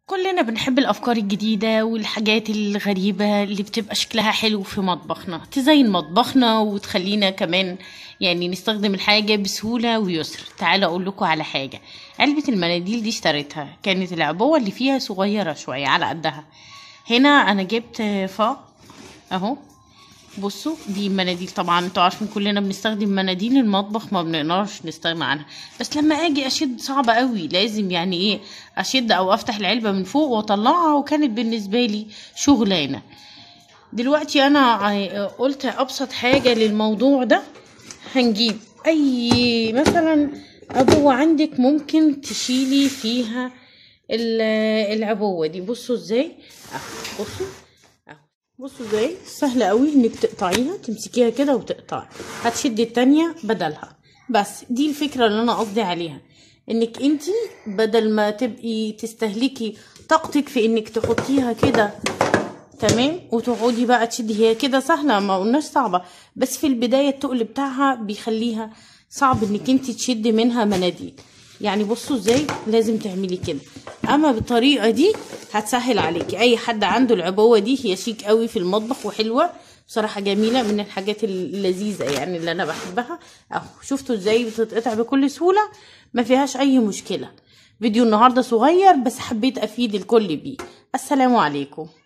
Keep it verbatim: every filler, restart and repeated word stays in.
كلنا بنحب الأفكار الجديدة والحاجات الغريبة اللي بتبقى شكلها حلو في مطبخنا، تزين مطبخنا وتخلينا كمان يعني نستخدم الحاجة بسهولة ويسر. تعالى أقول لكم على حاجة. علبة المناديل دي اشتريتها، كانت العبوة اللي فيها صغيرة شوية على قدها. هنا أنا جبت فا أهو، بصوا دي مناديل. طبعا انتوا عارفين كلنا بنستخدم مناديل المطبخ، ما بنقدرش نستغنى عنها، بس لما اجي اشد صعبة قوي، لازم يعني ايه اشد او افتح العلبة من فوق واطلعها، وكانت بالنسبة لي شغلانة. دلوقتي انا قلت ابسط حاجة للموضوع ده، هنجيب اي مثلا عبوة عندك ممكن تشيلي فيها العبوة دي. بصوا ازاي اهو، بصوا بصوا ازاي سهله قوي انك تقطعيها، تمسكيها كده وتقطعي، هتشدي التانية بدلها. بس دي الفكره اللي انا قصدي عليها، انك انتي بدل ما تبقي تستهلكي طاقتك في انك تحطيها كده تمام وتقعدي بقى تشدي. هي كده سهله، ما قلناش صعبه، بس في البدايه التقل بتاعها بيخليها صعب انك انتي تشدي منها مناديل. يعني بصوا ازاي لازم تعملي كده، اما بالطريقه دي هتسهل عليكي. اي حد عنده العبوه دي، هي شيك قوي في المطبخ وحلوه بصراحه، جميله من الحاجات اللذيذه يعني اللي انا بحبها. اهو شفتوا ازاي بتتقطع بكل سهوله، ما فيهاش اي مشكله. فيديو النهارده صغير بس حبيت افيد الكل بيه. السلام عليكم.